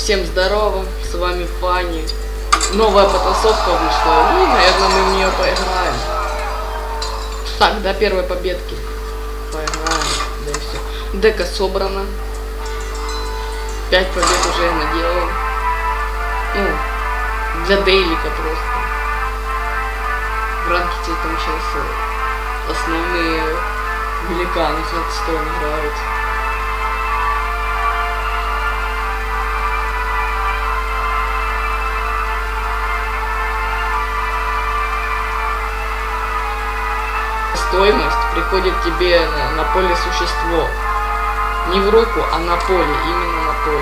Всем здорово, с вами Фанни. Новая потасовка вышла, и, наверное, мы в нее поиграем. Так, до первой победки поиграем, да и все. Дека собрана. 5 побед уже я наделал. Ну, для дейлика просто. В ранкете там сейчас основные великаны Хардстоун играют. Стоимость приходит тебе на поле существо. Не в руку, а на поле, именно на поле.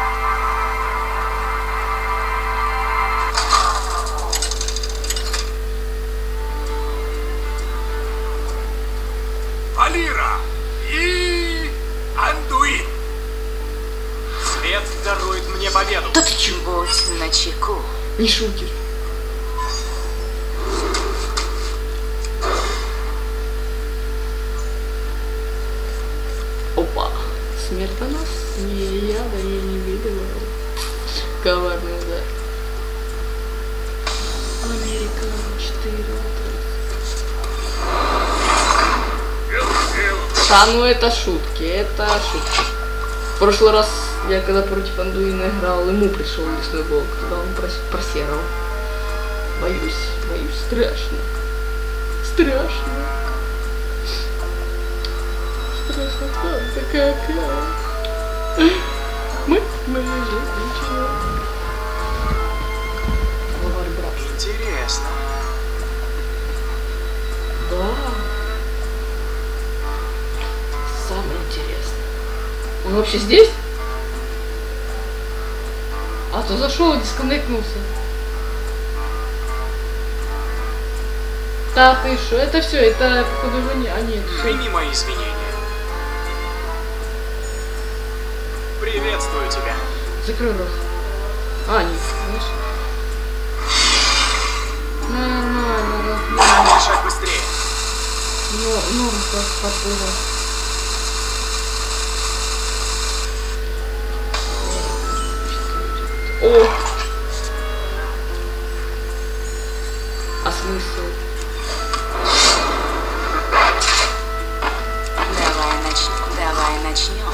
Алира и Андуин. Свет дарует мне победу. Да ты чего? Будь начеку. Не шутишь. Опа. Смертоносные яда я не видела. Коварный удар. Америка 4. Да, ну это шутки, это шутки. В прошлый раз я когда против Андуина играл, ему пришел лесной волк, когда он просерал. Боюсь, страшно. Страшно. Страшно, правда, какая. Мы моей жизни ничего. Интересно. Да. Самое интересное. Он вообще здесь? А то зашел и дисконнектнулся. Да, ты что? Это все, это походу уже не. А нет, все. Прими мои извинения. Приветствую тебя. Закрой рот. А, нет, знаешь. Нормально. Шаг быстрее. Ну, как подпрыгнул. О! А смысл? Давай начнем.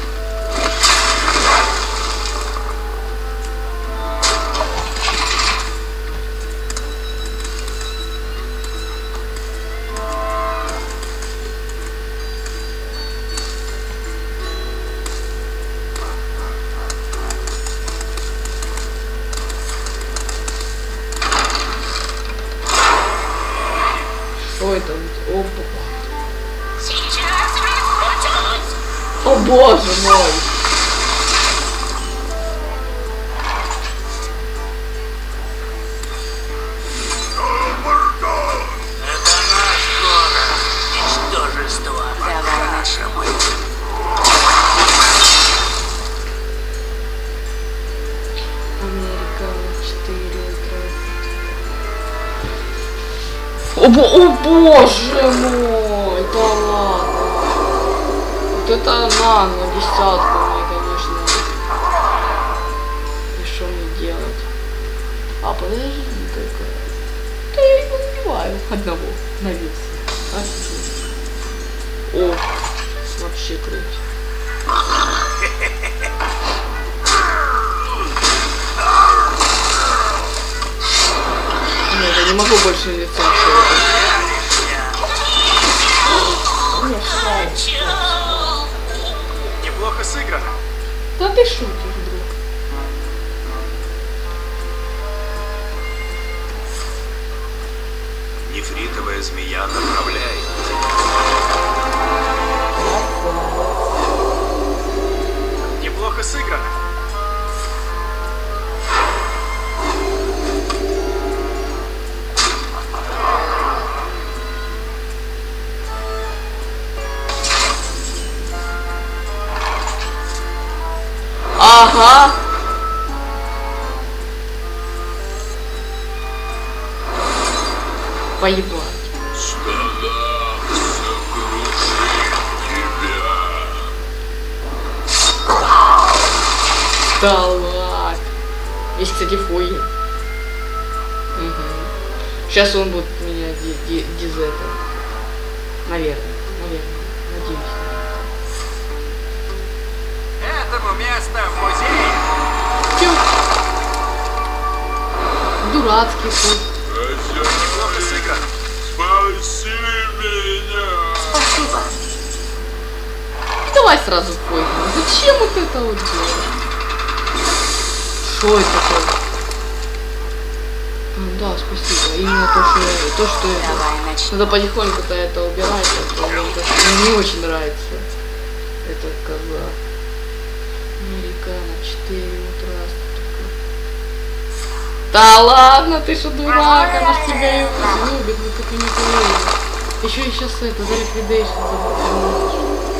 Что это? Опа. О боже мой! Это наш город. Ничтожество. Давай начнем. Америка 4. О боже мой! Да ладно! Вот это на десятку мне, конечно. И что мне делать? А подожди, какая. Да я его убиваю. Одного на вес. О, вообще круто. Нет, я не могу больше лицом Неплохо сыграно. Да ты шутишь, друг. Нефритовая змея направляет. Неплохо сыграно. Ага. Поебать. Да ладно. Есть, кстати, фойер. Сейчас он будет меня дизета. Наверное. Надеюсь. Этому место в музее. Чё? Дурацкий фон. Неплохо сыграно. Спаси меня! Спасибо. Давай сразу фойер. Зачем вот это вот делать? Что это такое? Да, спасибо. Именно то, что это. Давай начнем. Надо потихоньку-то это убирать, а то мне не очень нравится. Это коза. Американо, 4 утра. Да ладно, ты что, дурак, она ж тебя любит, вы так и не поверите. Еще и сейчас это, за ликвидейшн забыл.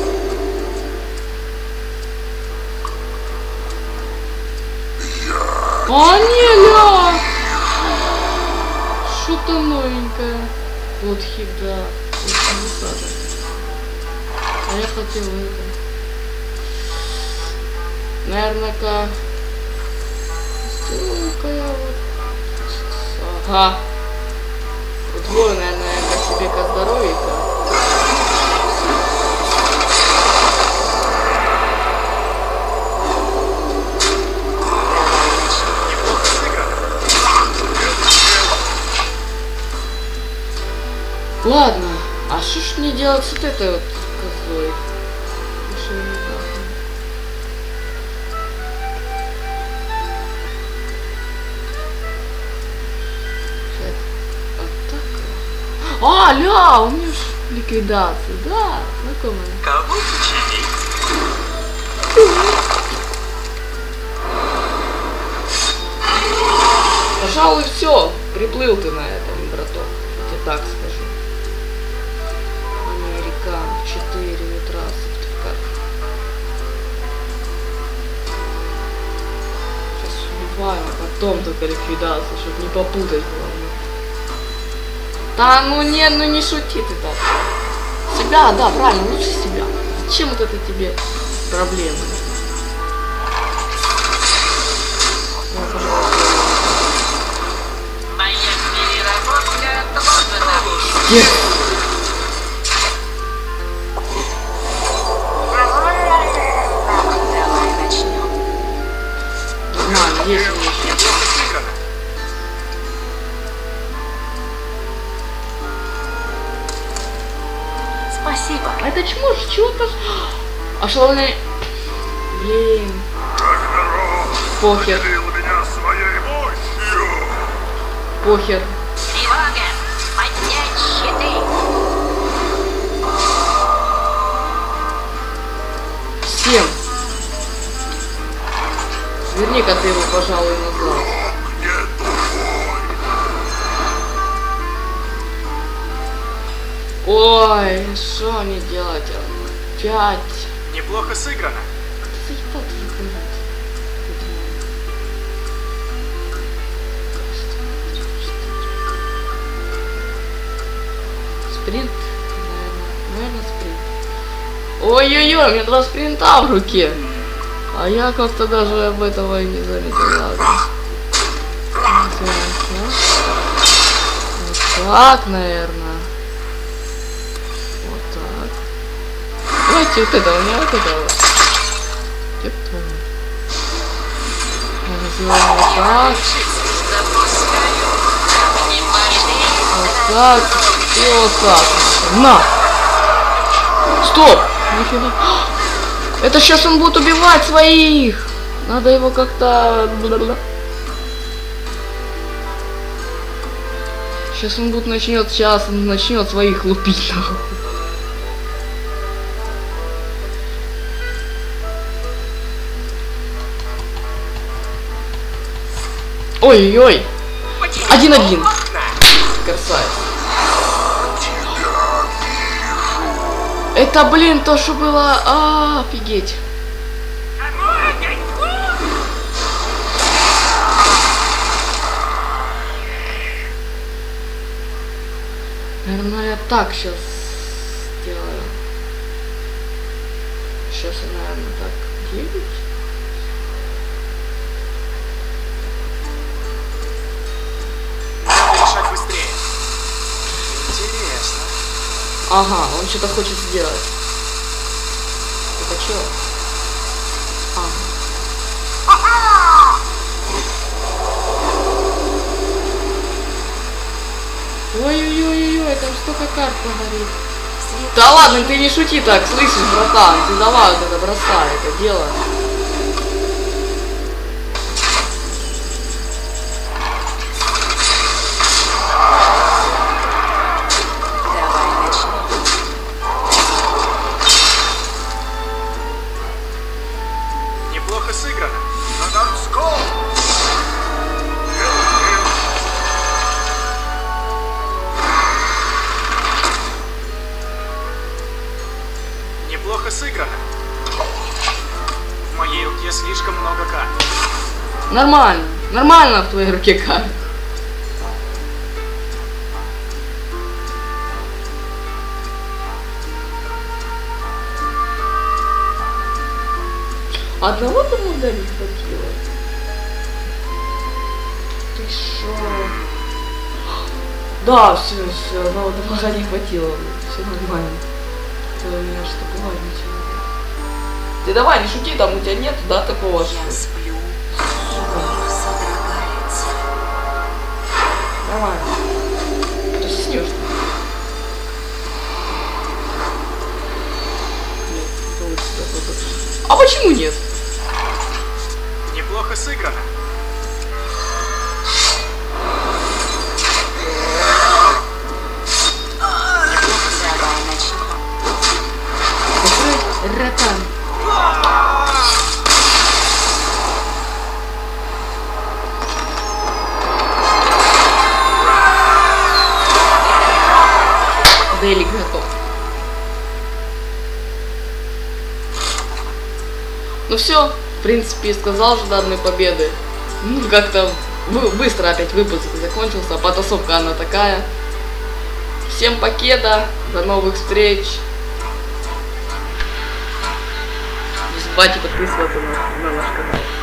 А, не, ля! Что-то новенькое. Вот хит, да. А я хотел это. Наверное-ка... Сделаю-ка я вот... Ага. Удвою, наверное, по себе-ка здоровье-ка. Неплохо сыграно. Ладно, а что ж мне делать с вот этой вот козой? Что я не знаю. А, ля, у меня ж ликвидация, да, знакомая. Кого починить? Пожалуй, все, приплыл ты на этом, браток, я тебе так скажу. Американ, 4 утра, сертификат. Сейчас убиваем, а потом только ликвидация, чтобы не попутать главное. Да ну не шути ты так. Себя, да, правильно, лучше себя. Зачем вот это тебе проблемы? Моя переработка отложена. Нет. Давай начнем. Нормально, есть у меня еще. Неплохо сыграно. Спасибо. А это чмо ж чего-то... А что он... Блин. Похер. Наделил меня своей мощью! Похер. Тревога. Поднять щиты. 7. Верни-ка ты его, пожалуй, назад. Нет духой! Ой, что мне делать? 5. Неплохо сыграно. Заебал ты заказать. Спринт? Наверное, спринт. Ой-ой-ой, у меня 2 спринта в руке. А я как-то даже об этого и не заметил. Ладно. Вот так, наверное. Вот так. Давайте вот это, у меня вот это вот. Типа. Сделаем вот так. Вот так. И вот так. На! Стоп! Нифига. Это сейчас он будет убивать своих! Надо его как-то... Сейчас он будет начнет своих лупить. Ой-ой-ой! 1-1. Красавец. Это, блин, то, что было... офигеть. Наверное, я так сейчас сделаю. Сейчас я, наверное, так 9. Ага, он что-то хочет сделать. Это что? Ой-ой-ой-ой, там столько карт погорит. Да ладно, ты не шути так, слышишь, братан, ты давай вот это бросай, это дело. Давай начнем. Неплохо сыграно. Неплохо сыграно. В моей руке слишком много карт. Нормально, нормально в твоей руке карт. Одного туда не хватило. Ты шо? Да, все, одного пока не хватило. Все нормально. То у меня что бывает ничего. Ты давай, не шути, там у тебя нет, да, такого что? Я сплю, и мир содрогается. Давай. Ты снешь. Нет, это лучше такой. А почему нет? Неплохо сыграно. Давай начнем. Какой ротан. Делик готов. Ну все, в принципе, сказал ожиданной победы. Ну, как-то быстро опять выпуск закончился, потасовка она такая. Всем покеда, до новых встреч. Не забывайте подписываться на наш канал.